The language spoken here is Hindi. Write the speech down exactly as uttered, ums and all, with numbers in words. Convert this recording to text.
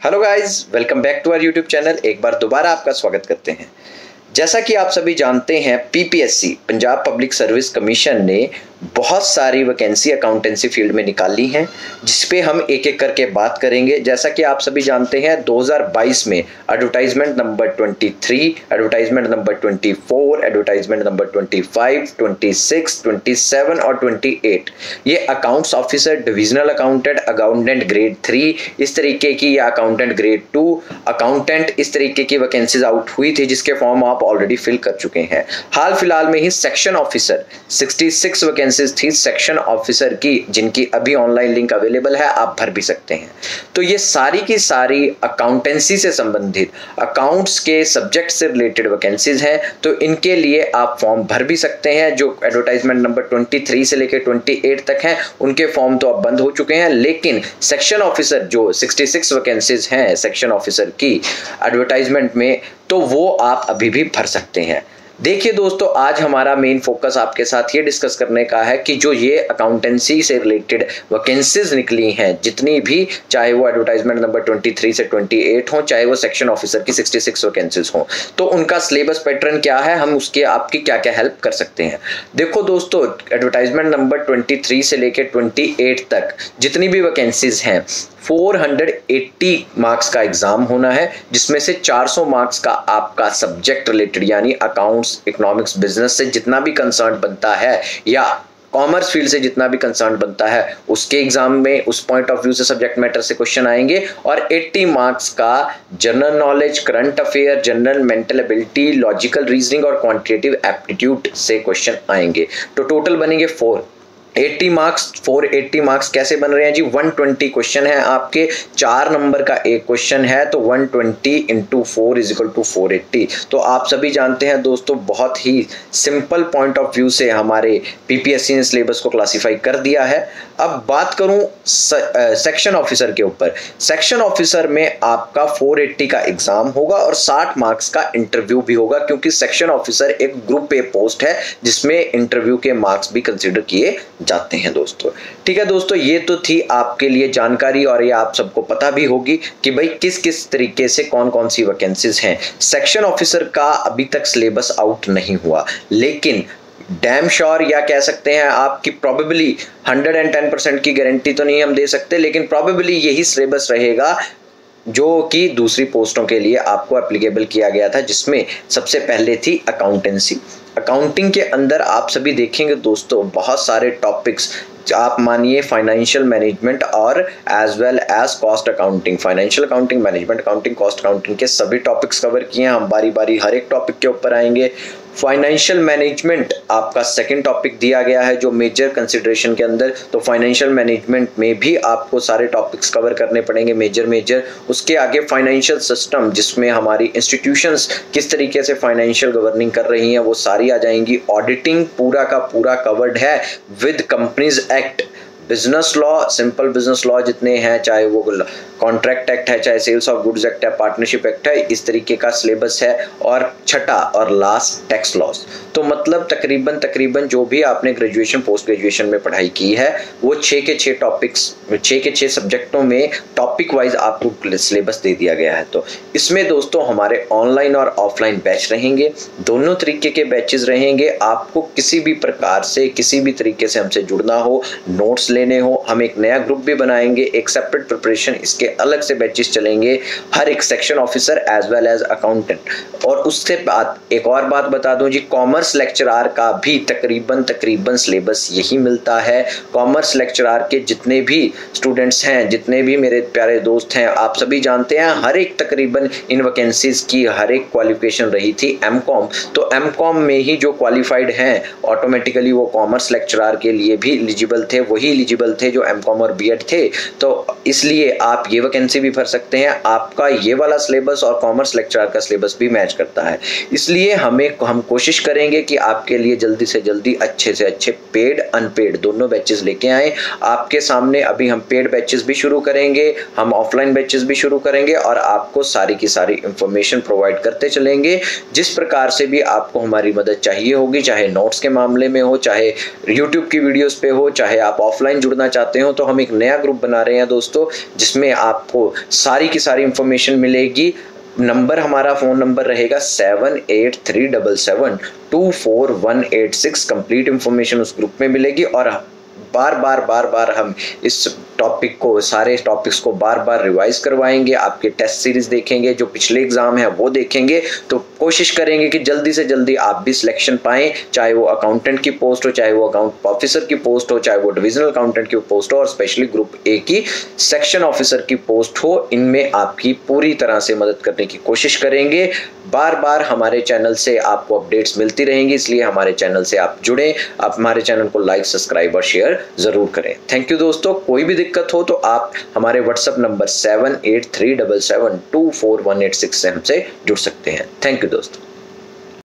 Hello guys, welcome back to our YouTube channel. एक बार दोबारा आपका स्वागत करते हैं। जैसा कि आप सभी जानते हैं, PPSC Punjab public service commission ने बहुत सारी वैकेंसी अकाउंटेंसी फील्ड में निकाली हैं, जिस पे हम एक एक करके बात करेंगे। जैसा कि आप सभी जानते हैं, दो हज़ार बाईस में एडवर्टाइजमेंट नंबर तेईस, एडवर्टाइजमेंट नंबर चौबीस, एडवर्टाइजमेंट नंबर पच्चीस, छब्बीस, सत्ताईस और अट्ठाईस ये accounts officer, divisional accountant, accountant grade three, इस तरीके की, या अकाउंटेंट ग्रेड टू, अकाउंटेंट, इस तरीके की वैकेंसीज आउट हुई थी, जिसके फॉर्म आप ऑलरेडी फिल कर चुके हैं। हाल फिलहाल में ही सेक्शन ऑफिसर छियासठ वैकेंसीज थी सेक्शन ऑफिसर की, जिनकी अभी ऑनलाइन लिंक अवेलेबल है, आप भर भी सकते हैं। तो ये सारी की सारी अकाउंटेंसी से संबंधित, अकाउंट्स के सब्जेक्ट से रिलेटेड वैकेंसीज हैं, तो इनके लिए आप फॉर्म भर भी सकते हैं। जो एडवर्टाइजमेंट नंबर तेईस से लेकर अट्ठाईस तक हैं, उनके फॉर्म तो अब बंद हो चुके हैं, लेकिन सेक्शन ऑफिसर जो छियासठ वैकेंसीज हैं सेक्शन ऑफिसर की एडवर्टाइजमेंट में, तो वो आप अभी भी भर सकते हैं। देखिए दोस्तों, आज हमारा मेन फोकस आपके साथ ये डिस्कस करने का है कि जो ये अकाउंटेंसी से रिलेटेड वैकेंसीज निकली हैं, जितनी भी, चाहे वो एडवर्टाइजमेंट नंबर तेईस से अट्ठाईस हो, चाहे वो सेक्शन ऑफिसर की छियासठ वैकेंसीज हो, तो उनका सिलेबस पैटर्न क्या है, हम उसके आपकी क्या क्या हेल्प कर सकते हैं। देखो दोस्तों, एडवर्टाइजमेंट नंबर तेईस से लेकर अट्ठाईस तक जितनी भी वैकेंसीज हैं, चार सौ अस्सी मार्क्स का एग्जाम होना है, जिसमें से चार सौ मार्क्स का आपका सब्जेक्ट रिलेटेड, यानी अकाउंट्स, इकोनॉमिक्स, बिजनेस से जितना भी कंसर्न बनता है, या कॉमर्स फील्ड से जितना भी कंसर्न बनता है, उसके एग्जाम में उस पॉइंट ऑफ व्यू से सब्जेक्ट मैटर से क्वेश्चन आएंगे। और अस्सी मार्क्स का general knowledge, current affair, general mental ability, logical reasoning और क्वांटिटेटिव एप्टीट्यूड से क्वेश्चन आएंगे। तो टोटल बनेंगे फोर अस्सी मार्क्स। चार सौ अस्सी मार्क्स कैसे बन रहे हैं जी? एक सौ बीस क्वेश्चन है आपके, चार नंबर का एक क्वेश्चन है, तो एक सौ बीस into four is equal to चार सौ अस्सी। तो आप सभी जानते हैं दोस्तों, बहुत ही सिंपल पॉइंट ऑफ व्यू से हमारे पीपीएससी ने सिलेबस को क्लासिफाई कर दिया है। अब बात करूं सेक्शन ऑफिसर के ऊपर। सेक्शन ऑफिसर में आपका चार सौ अस्सी का एग्जाम होगा और साठ मार्क्स का इंटरव्यू भी होगा, क्योंकि सेक्शन ऑफिसर एक ग्रुप ए पोस्ट है, जिसमें इंटरव्यू के मार्क्स भी कंसीडर किए जाते हैं दोस्तों। ठीक है दोस्तों, ये तो थी आपके लिए जानकारी, और ये आप सबको पता भी होगी कि भाई किस किस तरीके से कौन कौन सी वैकेंसीज हैं। सेक्शन ऑफिसर का अभी तक सिलेबस आउट नहीं हुआ, लेकिन डैम श्योर, या कह सकते हैं आपकी प्रोबेबली एक सौ दस परसेंट की गारंटी तो नहीं हम दे सकते, लेकिन प्रोबेबली यही सिलेबस रहेगा जो कि दूसरी पोस्टों के लिए आपको एप्लीकेबल किया गया था, जिसमें सबसे पहले थी अकाउंटेंसी। अकाउंटिंग के अंदर आप सभी देखेंगे दोस्तों, बहुत सारे टॉपिक्स, आप मानिए फाइनेंशियल मैनेजमेंट और as well as cost accounting, financial accounting, management accounting, cost accounting के सभी टॉपिक्स कवर किए हैं। हम बारी बारी हर एक टॉपिक के ऊपर आएंगे। फाइनेंशियल मैनेजमेंट आपका सेकंड टॉपिक दिया गया है, जो मेजर कंसिडरेशन के अंदर, तो फाइनेंशियल मैनेजमेंट में भी आपको सारे टॉपिक्स कवर करने पड़ेंगे, मेजर मेजर। उसके आगे फाइनेंशियल सिस्टम, जिसमें हमारी इंस्टीट्यूशंस किस तरीके से फाइनेंशियल गवर्निंग कर रही हैं, वो सारी आ जाएंगी। ऑडिटिंग पूरा का पूरा कवर्ड है with companies act, business law, simple business law जितने हैं, चाहे वो कॉन्ट्रैक्ट एक्ट है, चाहे सेल्स ऑफ गुड्स एक्ट है, पार्टनरशिप एक्ट है, इस तरीके का सिलेबस है। और छठा और लास्ट टैक्स लॉस। तो मतलब तकरीबन तकरीबन जो भी आपने ग्रेजुएशन, पोस्ट ग्रेजुएशन में पढ़ाई की है, वो छः के छः टॉपिक्स, छः के छः सब्जेक्टों में टॉपिक वाइज आपको सिलेबस दे दिया गया है। तो इसमें दोस्तों हमारे ऑनलाइन और ऑफलाइन बैच रहेंगे, दोनों तरीके के बैचेस रहेंगे। आपको किसी भी प्रकार से, किसी भी तरीके से हमसे जुड़ना हो, नोट्स लेने हो, हम एक नया ग्रुप भी बनाएंगे, एक सेपरेट प्रिपरेशन, इसके अलग से बैचेस चलेंगे, हर एक section officer as well as accountant. और उससे बाद एक और बात बता दूं जी, कॉमर्स लेक्चरार का भी तकरीबन तकरीबन सिलेबस यही मिलता है। कॉमर्स लेक्चरार के जितने भी स्टूडेंट्स हैं, जितने भी मेरे प्यारे दोस्त हैं, आप सभी जानते हैं, हर एक तकरीबन इन वैकेंसीज की हर एक क्वालिफिकेशन रही थी एम कॉम। तो एम कॉम में ही जो क्वालिफाइड हैं, ऑटोमेटिकली वो कॉमर्स लेक्चरार के लिए भी एलिजिबल थे, वही एलिजिबल थे जो एम कॉम और बी एड थे। तो इसलिए आप ये वैकेंसी भी भर सकते हैं। आपका ये वाला सिलेबस और कॉमर्स लेक्चरर का सिलेबस भी मैच करता है, इसलिए हमें हम कोशिश करेंगे कि आपके लिए जल्दी से जल्दी अच्छे से अच्छे पेड अनपेड दोनों बैचेस लेके आए आपके सामने। अभी हम पेड बैचेस भी शुरू करेंगे, हम ऑफलाइन बैचेस भी शुरू करेंगे, और आपको सारी की सारी इंफॉर्मेशन प्रोवाइड करते चलेंगे। जिस प्रकार से भी आपको हमारी मदद चाहिए होगी, चाहे नोट्स के मामले में हो, चाहे यूट्यूब की वीडियोस पे हो, चाहे आप ऑफलाइन जुड़ना चाहते हो, तो हम एक नया ग्रुप बना रहे हैं दोस्तों, जिसमें आपको सारी की सारी इंफॉर्मेशन मिलेगी। नंबर हमारा फ़ोन नंबर रहेगा seven eight three double seven two four one eight six. Complete information उस ग्रुप में मिलेगी और बार बार बार बार हम इस टॉपिक को, सारे टॉपिक्स को बार बार रिवाइज करवाएंगे, आपके टेस्ट सीरीज देखेंगे, जो पिछले एग्जाम है वो देखेंगे। तो कोशिश करेंगे कि जल्दी से जल्दी आप भी सिलेक्शन पाएं, चाहे वो अकाउंटेंट की पोस्ट हो, चाहे वो अकाउंट ऑफिसर की पोस्ट हो, चाहे वो डिविजनल अकाउंटेंट की पोस्ट हो, और स्पेशली ग्रुप ए की सेक्शन ऑफिसर की पोस्ट हो। इनमें आपकी पूरी तरह से मदद करने की कोशिश करेंगे। बार बार हमारे चैनल से आपको अपडेट्स मिलती रहेंगी, इसलिए हमारे चैनल से आप जुड़ें। आप हमारे चैनल को लाइक, सब्सक्राइब और शेयर जरूर करें। थैंक यू दोस्तों। कोई भी दिक्कत हो तो आप हमारे WhatsApp number seven eight three double seven two four one eight six से हमसे जुड़ सकते हैं। थैंक यू दोस्तों।